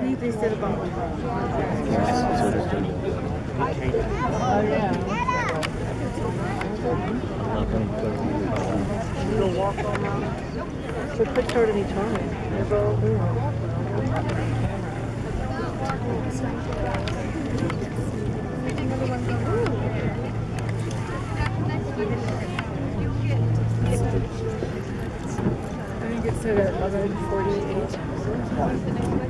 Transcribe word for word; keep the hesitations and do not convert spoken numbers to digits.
believe they said about Oh, yeah. You'll walk all around. So quick start any time. Never all do. I think it said at eleven forty-eight.